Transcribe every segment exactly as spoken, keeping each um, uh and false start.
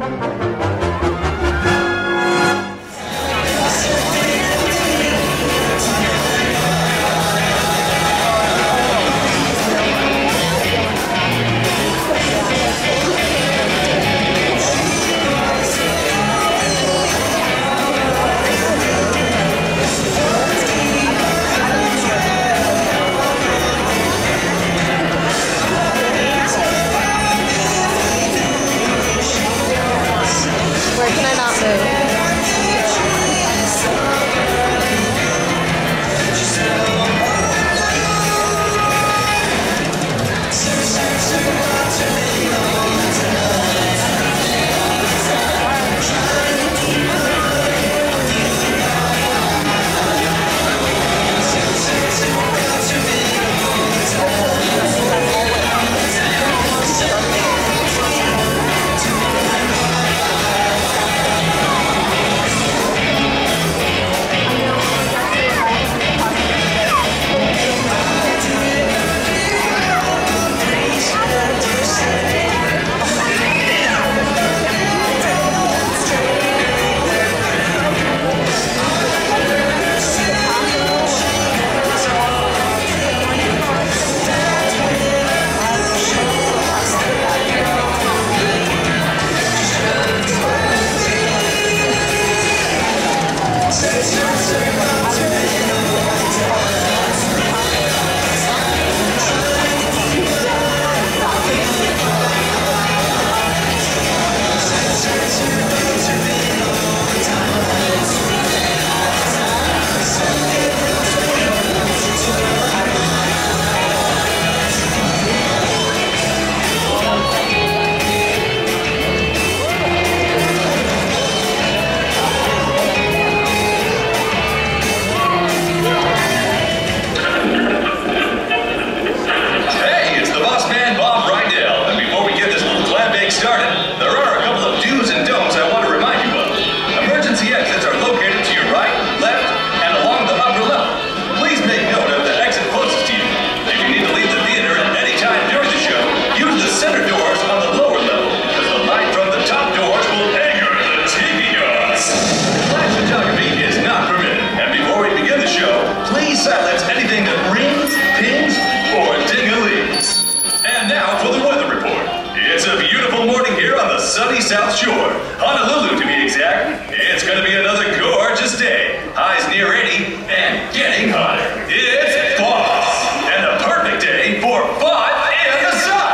South Shore, Honolulu to be exact. It's going to be another gorgeous day. Highs near eighty and getting hotter. It's Boss, and the perfect day for fun in the sun.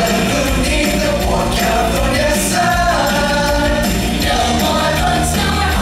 California sun. No more bugs, no more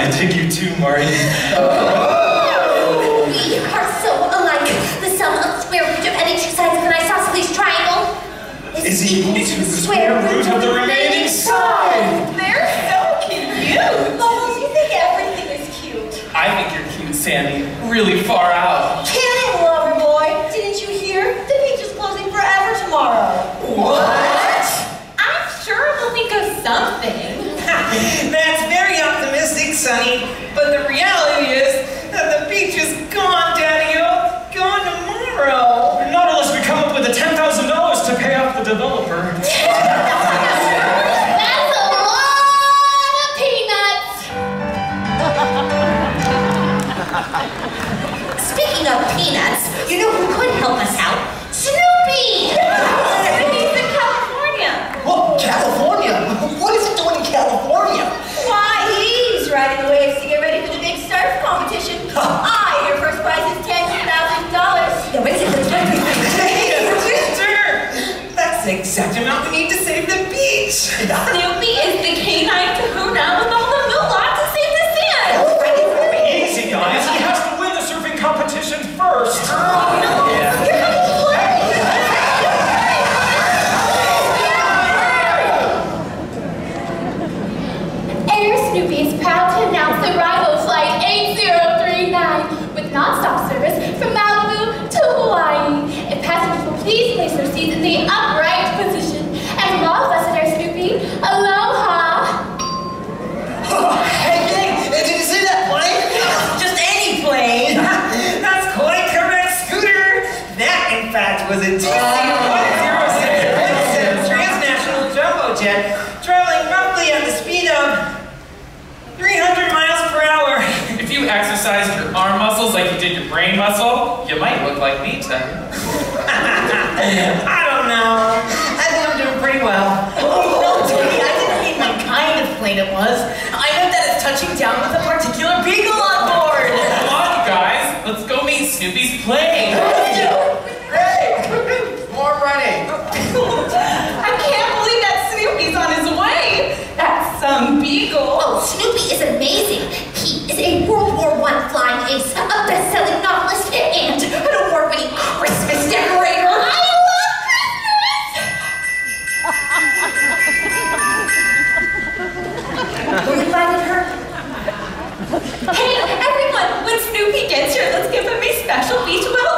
I dig you too, Marty. Oh. We are so alike. The sum of square root of any two sides of an isosceles triangle is equal to the square root of the remaining side. They're so cute. Bubbles, you think everything is cute. I think you're cute, Sandy. Really far out. Can it, lover boy? Didn't you hear? The beach is closing forever tomorrow. What? I'm sure we'll think of something. That's very optimistic, Sonny. But the reality is that the beach is gone, Daddy-o. Gone tomorrow. Not unless we come up with the ten thousand dollars to pay off the developer. That's a lot of peanuts. Speaking of peanuts, you know who could help us out? Snoopy! Snoopy's in California. Well, California? What is it doing in California? Why, he's riding the waves to get ready for the big surf competition. I, your first prize is ten thousand dollars. Yeah, wait a second. Hey, sister! That's the exact amount we need to save the beach. Snoopy is the canine kahuna with all the moolah to save the sand. Easy, guys. He has to win the surfing competition first. Oh, no. Yeah. You're coming to play. Air Snoopy is proud to announce the arrival of Flight eight zero three nine with non-stop service from Malibu to Hawaii. If passengers will please place their seats in the upright position. And from all of us at Air Snoopy, aloha! Hey, gang, did you see that plane? Just any plane. That's quite correct, Scooter. That, in fact, was a T C one oh six transnational jumbo jet traveling roughly at the speed of three hundred miles per hour. If you exercised your arm muscles like you did your brain muscle, you might look like me, Ted. I don't know. I think I'm doing pretty well. Oh, no, Teddy, I didn't mean my kind of plane it was. I meant that it's touching down with a particular beagle on board. Come on, you guys. Let's go meet Snoopy's plane. Hey, more running. I can't believe that Snoopy's on his way. That's some beagle. Oh, Snoopy is amazing. He is a World War One flying ace, a best-selling novelist, and an award-winning Christmas decorator. I love Christmas! Who invited her? Hey, everyone, when Snoopy gets here, let's give him a special beach welcome.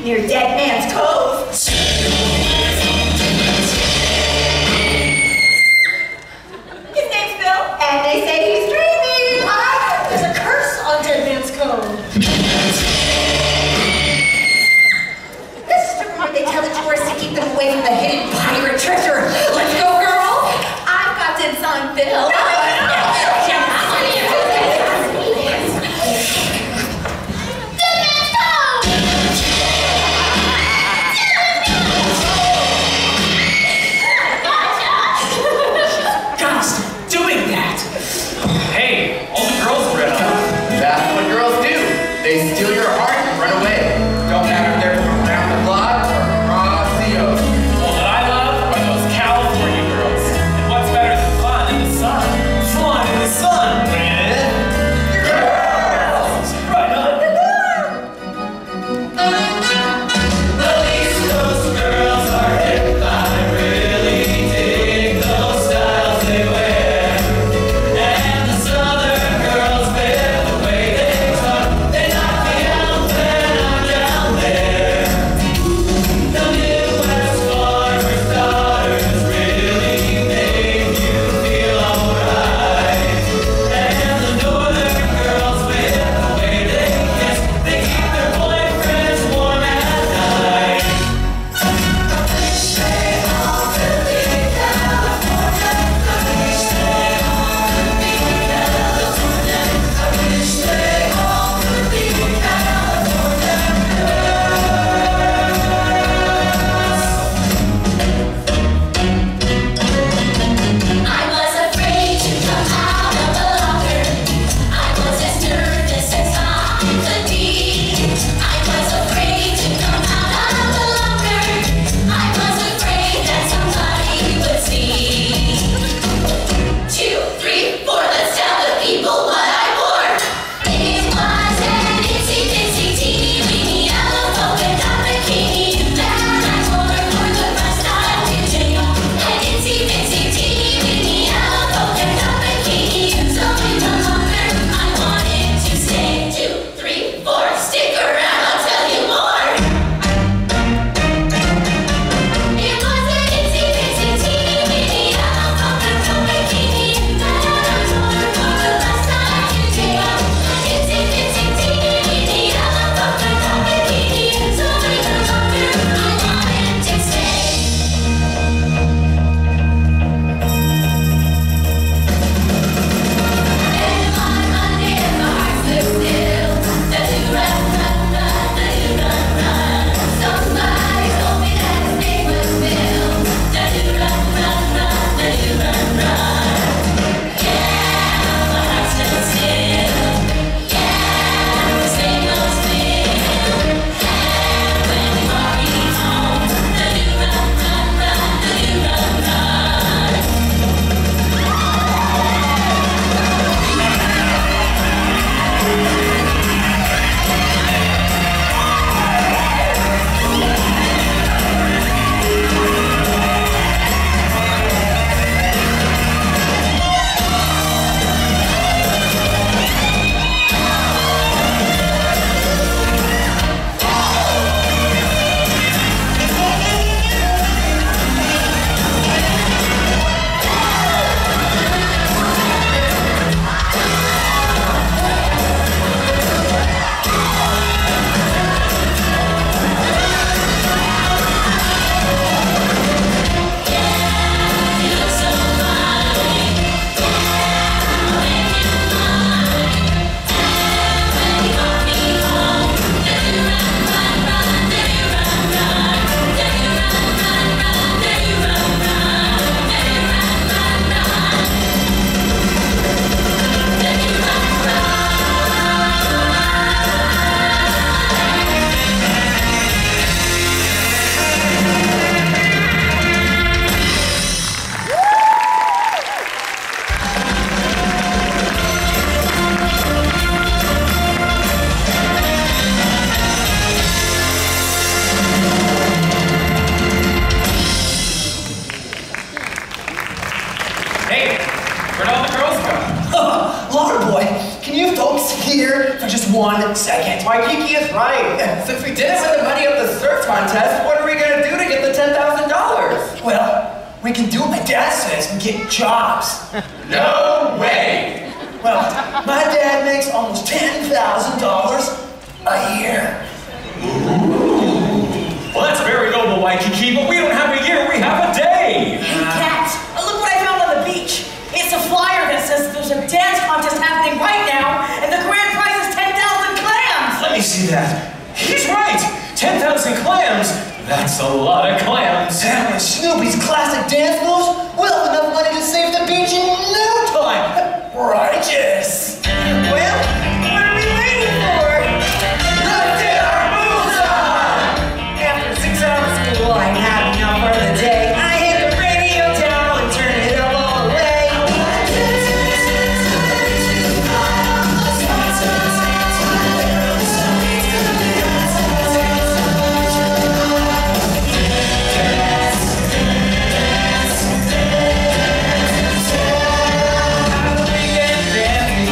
near Dead Man's Cove. His name's Phil, and they say he's dreaming. Ah, there's a curse on Dead Man's Cove. This is the rumor they tell the tourists to keep them away from the hidden pirate treasure. Let's go, girl. I've got dibs on Phil. They steal your heart and run away. Don't matter if they're from around the block or across the ocean. Well, then I love one second. Waikiki is right. Since we didn't win the money of the surf contest, what are we gonna do to get the ten thousand dollars? Well, we can do what my dad says and get jobs. No way! Well, my dad makes almost ten thousand dollars a year. Well, that's very noble, Waikiki, but we don't have a year, we have a day! Hey, Kat, look what I found on the beach. It's a flyer that says there's a dance contest happening right now, and the grand prize is ten thousand clams! Let me see that. He's right! ten thousand clams! That's a lot of clams! And with Snoopy's classic dance moves, we'll have enough money to save the beach in no time. Righteous. Well, what are we waiting for? Let's get our moves on! After six hours of school, I'm had enough for the day. I hit the radio down and turn it up all the way. How we get dancing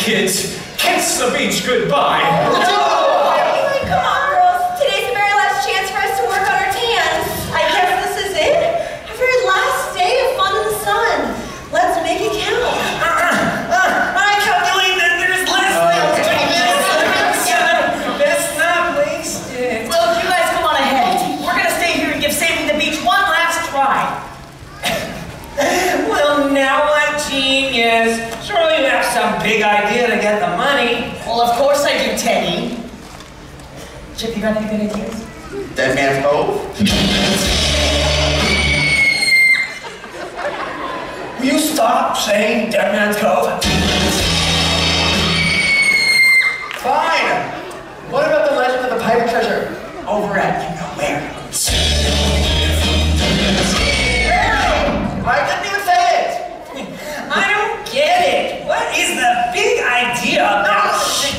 kids. Kiss the beach goodbye. Oh, come on, girls. Today's the very last chance for us to work on our tans. I guess this is it. Our very last day of fun in the sun. Let's make it count. Uh, uh, uh, I calculate that there's less than ten minutes. Best not wasted. Well, you guys come on ahead. We're gonna stay here and give Saving the Beach one last try. Well, now what, genius? Surely you have some big idea to get the money. Well, of course I do, Teddy. Chip, you got any good ideas? Dead Man's Cove? Will you stop saying Dead Man's Cove? Fine. What about the Legend of the Pirate Treasure? Over at you know where. I couldn't even say it. I don't get it. What is the big idea about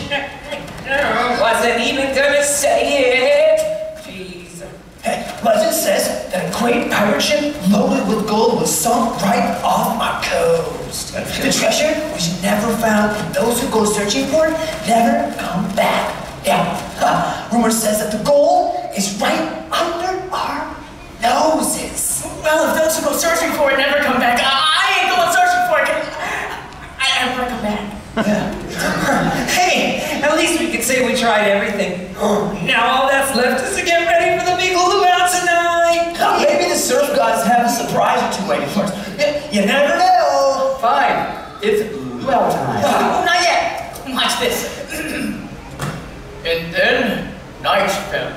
Wasn't even gonna say it. Jeez. Hey, legend says that a great pirate ship loaded with gold was sunk right off our coast. The treasure was never found, and those who go searching for it never come back. Yeah, huh. Rumor says that the gold is right under our noses. Well, if those who go searching for it never come back, I ain't going searching for it. I am gonna come back. Hey, at least we could say we tried everything. Now all that's left is to get ready for the big luau tonight. Now, maybe the surf gods have a surprise or two waiting for us. You, you never know. Fine. It's luau time. Oh, not yet. Watch this. And then night fell.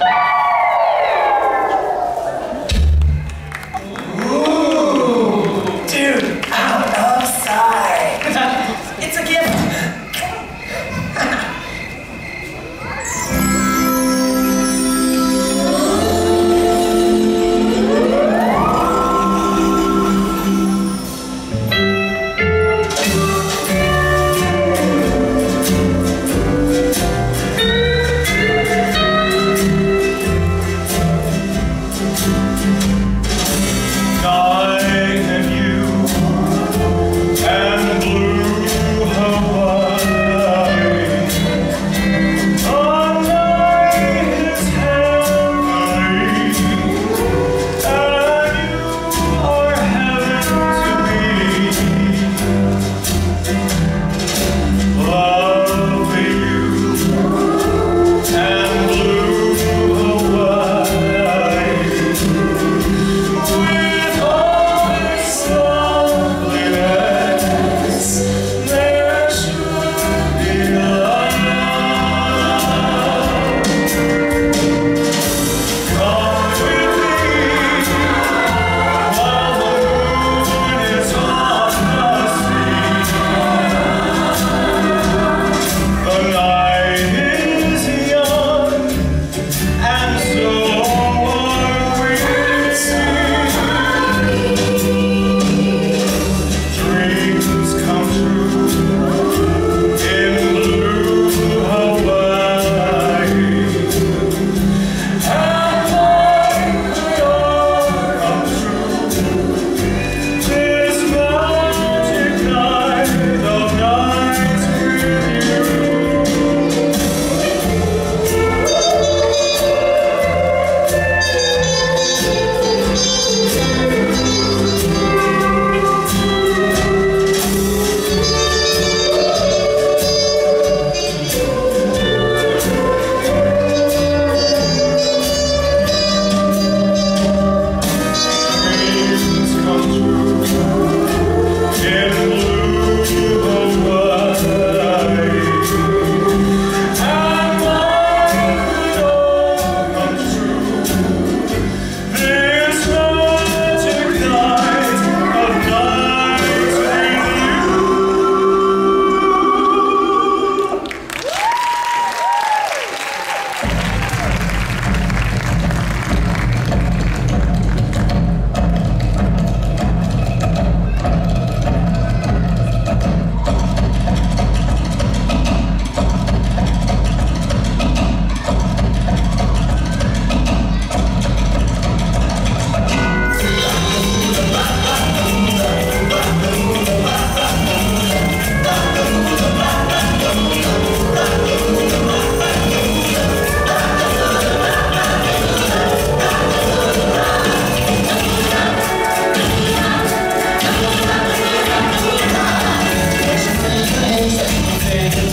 Ooh, dude, out of sight. It's a gift.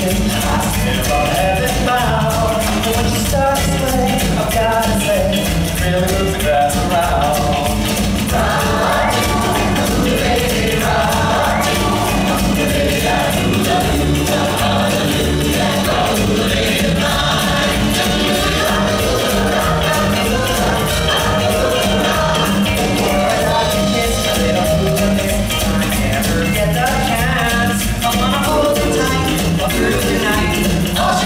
days, I feel about heaven bound. But when you start to sway, I've gotta say, it really moves the grass around. Round, baby, round. Baby, I do love you, hallelujah, hallelujah, I never get the chance. I wanna hold you tight all through the night.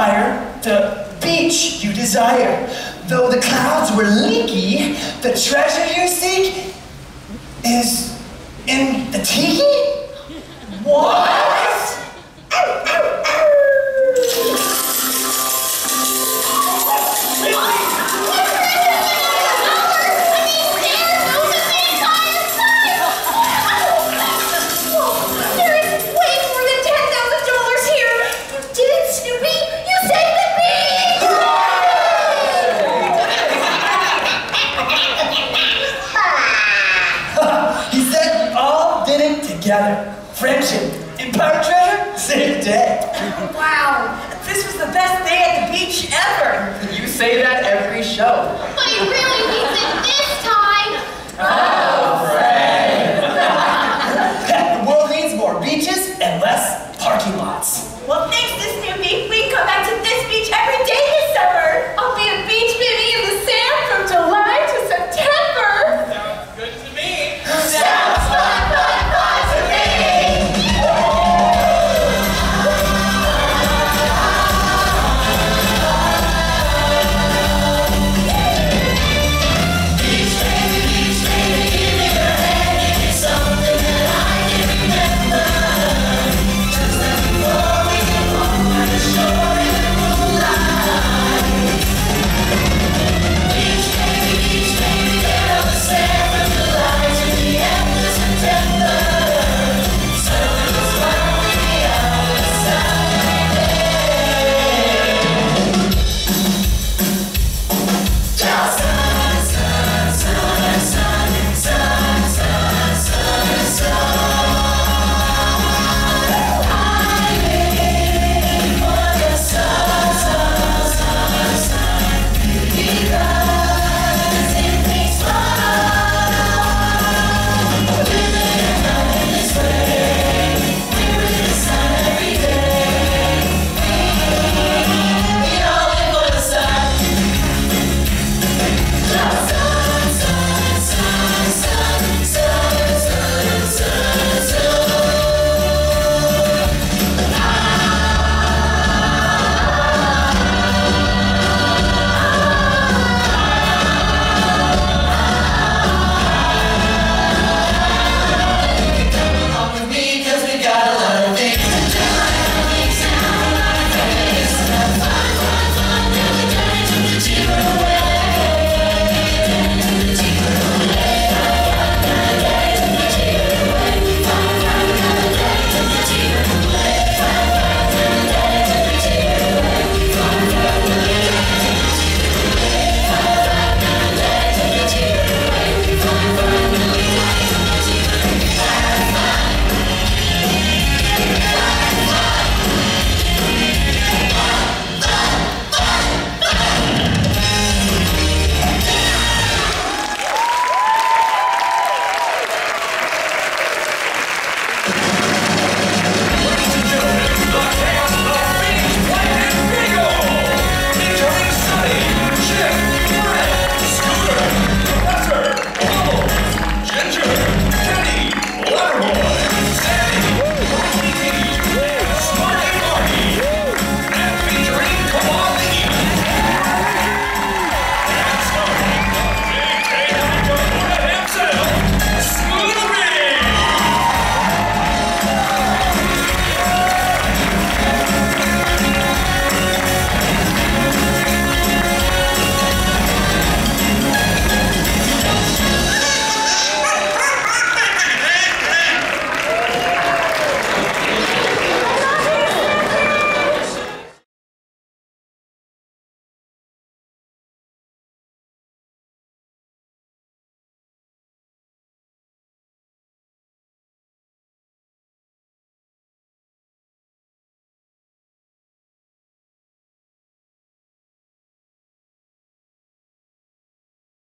fire, the beach you desire. Though the clouds were leaky, the treasure you seek is in the tiki? What? Together. Friendship. Empire treasure? Same day. Wow, this was the best day at the beach ever. You say that every show. But he really means it this time. Oh, Fred. The world needs more beaches and less parking lots.